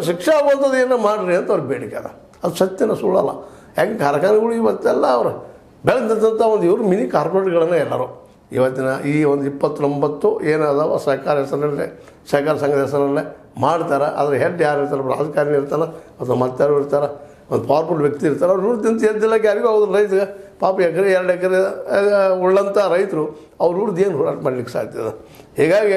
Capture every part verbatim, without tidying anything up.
ಅವ್ರಿಗೆ ಶಿಕ್ಷೆ ಆಗುವಂಥದ್ದು ಏನೋ ಮಾಡಿರಿ ಅಂತ ಅವ್ರ ಬೇಡಿಕೆ ಅದ. ಅದು ಸತ್ಯನ ಸುಳ್ಳಲ್ಲ. ಯಾಕೆ ಕಾರ್ಖಾನೆಗಳು ಇವತ್ತೆಲ್ಲ ಅವ್ರು ಬೆಳೆದಂಥ ಒಂದು ಇವರು ಮಿನಿ ಕಾರ್ಪೊರೇಟ್ಗಳನ್ನೇ ಎಲ್ಲರೂ ಇವತ್ತಿನ ಈ ಒಂದು ಇಪ್ಪತ್ತೊಂಬತ್ತು ಏನದಾವ ಸಹಕಾರ ಹೆಸರಲ್ಲೇ ಸಹಕಾರ ಸಂಘದ ಹೆಸರಲ್ಲೇ ಮಾಡ್ತಾರೆ. ಅದ್ರ ಹೆಡ್ ಯಾರು ಇರ್ತಾರೆ, ರಾಜಕಾರಣಿ ಇರ್ತಾನೆ ಅಥವಾ ಮತ್ತಾರು ಇರ್ತಾರೆ, ಒಂದು ಪವರ್ಫುಲ್ ವ್ಯಕ್ತಿ ಇರ್ತಾರೆ. ಅವ್ರು ಊರ್ದಿಂತ ಎದ್ದಿಲ್ಲಕ್ಕೆ ಯಾರಿಗೂ ಅವ್ರ ರೈತಗೆ ಪಾಪ ಎಕರೆ ಎರಡು ಎಕರೆ ಉಳ್ಳಂಥ ರೈತರು ಅವ್ರ ಊರ್ದು ಏನು ಹೋರಾಟ ಮಾಡ್ಲಿಕ್ಕೆ ಸಾಧ್ಯ ಇದೆ. ಹೀಗಾಗಿ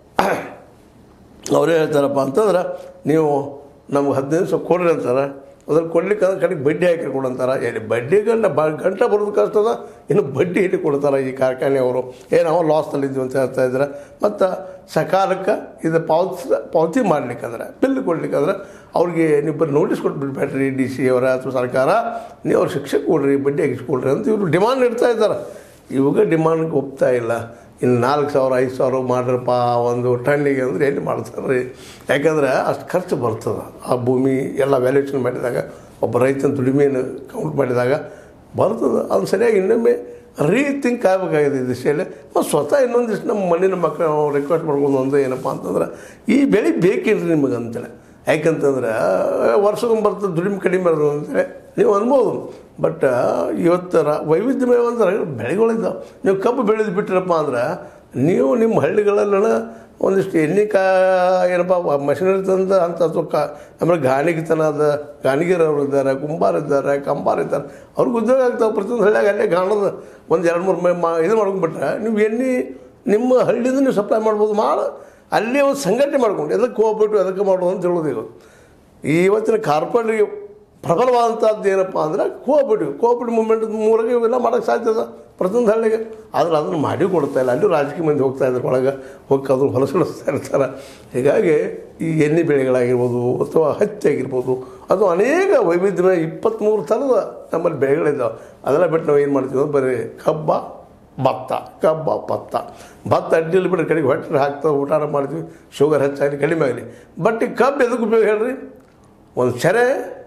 ಅವರೇ ಹೇಳ್ತಾರಪ್ಪ ಅಂತಂದ್ರೆ ನೀವು ನಮ್ಗೆ ಹದಿನೈದು ಸಾವಿರ ಕೊಡ್ರಿ ಅಂತಾರೆ. ಅದ್ರಲ್ಲಿ ಕೊಡ್ಲಿಕ್ಕೆ ಅಂದ್ರೆ ಕಡೆಗೆ ಬಡ್ಡಿ ಹಾಕಿ ಕೊಡಂತಾರೆ. ಎಲ್ಲಿ ಬಡ್ಡಿ ಗಂಟ ಬ ಗಂಟೆ ಬರೋದು ಕಷ್ಟದ, ಇನ್ನು ಬಡ್ಡಿ ಹಿಡಿ ಕೊಡ್ತಾರೆ ಈ ಕಾರ್ಖಾನೆಯವರು. ಏನು ನಾವು ಲಾಸ್ನಲ್ಲಿದ್ದೀವಿ ಅಂತ ಹೇಳ್ತಾ ಇದ್ದಾರೆ. ಮತ್ತು ಸಕಾಲಕ್ಕೆ ಇದು ಪಾವತಿ ಪಾವತಿ ಮಾಡ್ಲಿಕ್ಕಂದ್ರೆ ಬಿಲ್ ಕೊಡ್ಲಿಕ್ಕಂದ್ರೆ ಅವ್ರಿಗೆ ನೀವು ಬರೀ ನೋಟಿಸ್ ಕೊಟ್ಬಿಡ್ಬೇಡ್ರಿ ಡಿ ಸಿ ಅವರ ಅಥವಾ ಸರ್ಕಾರ, ನೀವು ಅವ್ರು ಶಿಕ್ಷೆ ಕೊಡ್ರಿ, ಬಡ್ಡಿ ಹಾಕಿಸ್ಕೊಡ್ರಿ ಅಂತ ಇವರು ಡಿಮಾಂಡ್ ಇಡ್ತಾ ಇದ್ದಾರೆ. ಇವಾಗ ಡಿಮಾಂಡ್ಗೆ ಒಪ್ತಾ ಇಲ್ಲ. ಇನ್ನು ನಾಲ್ಕು ಸಾವಿರ ಐದು ಸಾವಿರ ಮಾಡ್ರಪ್ಪ ಒಂದು ಟನ್ನಿಗೆ ಅಂದರೆ ಎಲ್ಲಿ ಮಾಡ್ತಾರೆ ರೀ? ಯಾಕಂದ್ರೆ ಅಷ್ಟು ಖರ್ಚು ಬರ್ತದೆ. ಆ ಭೂಮಿ ಎಲ್ಲ ವ್ಯಾಲ್ಯೂಷನ್ ಮಾಡಿದಾಗ, ಒಬ್ಬ ರೈತನ ದುಡಿಮೆಯನ್ನು ಕೌಂಟ್ ಮಾಡಿದಾಗ ಬರ್ತದೆ. ಅದು ಸರಿಯಾಗಿ ಇನ್ನೊಮ್ಮೆ ರೀಥಿಂಕ್ ಆಗಬೇಕಾಗಿದೆ ಈ ದಿಶೆಯಲ್ಲಿ. ಮತ್ತು ಸ್ವತಃ ಇನ್ನೊಂದಿಷ್ಟು ನಮ್ಮ ಮಣ್ಣಿನ ಮಕ್ಕಳು ನಾವು ರಿಕ್ವೆಸ್ಟ್ ಮಾಡ್ಕೊಂಡು ಒಂದು ಏನಪ್ಪ ಅಂತಂದ್ರೆ ಈ ಬೆಳೆ ಬೇಕಿಲ್ರಿ ನಿಮಗೆ ಅಂತೇಳಿ. ಯಾಕಂತಂದ್ರೆ ವರ್ಷಕ್ಕೊಮ್ಮೆ ಬರ್ತದೆ, ದುಡಿಮೆ ಕಡಿಮೆ ಬರೋದು ಅಂತೇಳಿ ನೀವು ಅನ್ಬೋದು. ಬಟ್ ಇವತ್ತರ ವೈವಿಧ್ಯಮಯವಂದ್ರೆ ಬೆಳೆಗಳಿದ್ದಾವೆ. ನೀವು ಕಬ್ಬು ಬೆಳೆದು ಬಿಟ್ಟಿರಪ್ಪ ಅಂದ್ರೆ ನೀವು ನಿಮ್ಮ ಹಳ್ಳಿಗಳಲ್ಲೆಲ್ಲ ಒಂದಿಷ್ಟು ಎಣ್ಣೆ ಕಾ ಏನಪ್ಪ ಮಷಿನರಿ ತಂದ ಅಂತ ಅಥವಾ ಕ ಆಮೇಲೆ ಗಾಣಿಗೆತನದ ಗಾಣಿಗೆರವ್ರು ಇದ್ದಾರೆ, ಕುಂಬಾರ ಇದ್ದಾರೆ, ಕಂಬಾರ ಇದ್ದಾರೆ. ಅವ್ರಿಗೆ ಉದ್ಯೋಗ ಆಗ್ತಾವೆ. ಪ್ರತಿಯೊಂದು ಹಳ್ಳಿಯಾಗ ಅಲ್ಲೇ ಗಾಣದ ಒಂದು ಎರಡು ಮೂರು ಮೇ ಮಾ ಇದು ಮಾಡ್ಕೊಂಡ್ಬಿಟ್ರೆ ನೀವು ಎಣ್ಣೆ ನಿಮ್ಮ ಹಳ್ಳಿಯಿಂದ ನೀವು ಸಪ್ಲೈ ಮಾಡ್ಬೋದು. ಮಾಡಿ ಅಲ್ಲೇ ಒಂದು ಸಂಘಟನೆ ಮಾಡ್ಕೊಂಡು ಎದಕ್ಕೆ ಹೋಗ್ಬಿಟ್ಟು ಎದಕ್ಕೆ ಮಾಡೋದು ಅಂತ ಹೇಳೋದು. ಈಗ ಇವತ್ತಿನ ಕಾರ್ಪೊರೇಟ್ಗೆ ಪ್ರಬಲವಾದಂಥದ್ದು ಏನಪ್ಪ ಅಂದರೆ ಕೋಆಪರೇಟಿವ್ ಕೋಆಪರೇಟಿವ್ ಮೂವ್ಮೆಂಟ್ ಮೂರಾಗೆ ಇವೆಲ್ಲ ಮಾಡೋಕ್ಕೆ ಸಾಧ್ಯ ಇದೆ ಪ್ರತಿಯೊಂದು ಹಳ್ಳಿಗೆ. ಆದರೆ ಅದನ್ನು ಮಾಡಿ ಕೊಡ್ತಾ ಇಲ್ಲ. ಅಲ್ಲಿ ರಾಜಕೀಯ ಮಂದಿ ಹೋಗ್ತಾ ಇದ್ದಾರೆ ಒಳಗೆ ಹೋಗಿ ಅದನ್ನು ಹೊಲಸಳಿಸ್ತಾ ಇರ್ತಾರೆ. ಹೀಗಾಗಿ ಈ ಎಣ್ಣೆ ಬೆಳೆಗಳಾಗಿರ್ಬೋದು ಅಥವಾ ಹತ್ತಿ ಆಗಿರ್ಬೋದು, ಅದು ಅನೇಕ ವೈವಿಧ್ಯಮಯ ಇಪ್ಪತ್ತ್ಮೂರು ಥರದ ನಮ್ಮಲ್ಲಿ ಬೆಳೆಗಳಿದ್ದಾವೆ. ಅದೆಲ್ಲ ಬಿಟ್ಟು ನಾವು ಏನು ಮಾಡ್ತೀವಿ ಅಂದ್ರೆ ಬರೀ ಕಬ್ಬ ಭತ್ತ ಕಬ್ಬ ಭತ್ತ ಭತ್ತ ಅಡ್ಡಿಯಲ್ಲಿ ಬಿಟ್ಟರೆ ಕಡೆಗೆ ಹೊಟ್ಟೆ ಹಾಕ್ತಾ ಊಟ ಮಾಡ್ತೀವಿ, ಶುಗರ್ ಹೆಚ್ಚಾಗಲಿ ಕಡಿಮೆ ಆಗಲಿ. ಬಟ್ ಈ ಕಬ್ಬು ಎದಕ್ಕೆ ಉಪಯೋಗ ಹೇಳ್ರಿ? ಒಂದು ಸೆರೆ,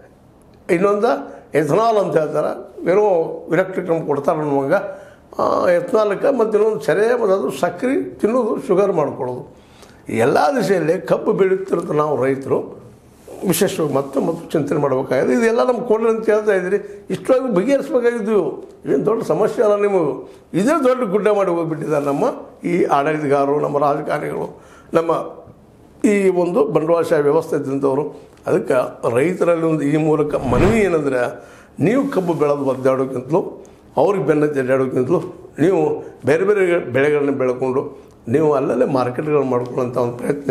ಇನ್ನೊಂದು ಎಥನಾಲ್ ಅಂತ ಹೇಳ್ತಾರೆ. ಏನೋ ಎಲೆಕ್ಟ್ರಿಕ್ ನಮ್ಗೆ ಕೊಡ್ತಾರೆ ನಮಗೆ ಎಥನಾಲ್ಗೆ. ಮತ್ತು ಇನ್ನೊಂದು ಸೆರೆ ಮತ್ತು ಅದು ಸಕ್ಕರೆ ತಿನ್ನೋದು, ಶುಗರ್ ಮಾಡ್ಕೊಳ್ಳೋದು. ಎಲ್ಲ ದಿಶೆಯಲ್ಲಿ ಕಬ್ಬು ಬೆಳೀತಿರೋದು ನಾವು ರೈತರು ವಿಶೇಷವಾಗಿ ಮತ್ತೆ ಮತ್ತು ಚಿಂತನೆ ಮಾಡಬೇಕಾಗಿದೆ. ಇದೆಲ್ಲ ನಮ್ಗೆ ಕೊಡ್ರಿ ಅಂತ ಹೇಳ್ತಾ ಇದ್ದೀರಿ. ಇಷ್ಟವಾಗಿ ಬಗೆಹರಿಸ್ಬೇಕಾಗಿದ್ದೀವಿ. ಏನು ದೊಡ್ಡ ಸಮಸ್ಯೆ ಅಲ್ಲ ನಿಮಗೆ. ಇದೇ ದೊಡ್ಡ ಗುಡ್ಡ ಮಾಡಿ ಹೋಗಿಬಿಟ್ಟಿದ್ದಾರೆ ನಮ್ಮ ಈ ಆಡಳಿತಗಾರರು, ನಮ್ಮ ರಾಜಕಾರಣಿಗಳು, ನಮ್ಮ ಈ ಒಂದು ಬಂಡವಾಳಶಾಹಿ ವ್ಯವಸ್ಥೆ ಇದ್ದಂಥವ್ರು. ಅದಕ್ಕೆ ರೈತರಲ್ಲಿ ಒಂದು ಈ ಮೂಲಕ ಮನವಿ ಏನಂದರೆ, ನೀವು ಕಬ್ಬು ಬೆಳೆದು ಒದ್ದಾಡೋಕ್ಕಿಂತಲೂ ಅವ್ರಿಗೆ ಬೆನ್ನತ್ತಿ ಅಡ್ಡಾಡೋಕ್ಕಿಂತಲೂ ನೀವು ಬೇರೆ ಬೇರೆ ಬೆಳೆಗಳನ್ನ ಬೆಳ್ಕೊಂಡು ನೀವು ಅಲ್ಲಲ್ಲೇ ಮಾರ್ಕೆಟ್ಗಳು ಮಾಡ್ಕೊಳ್ಳೋಂಥ ಒಂದು ಪ್ರಯತ್ನ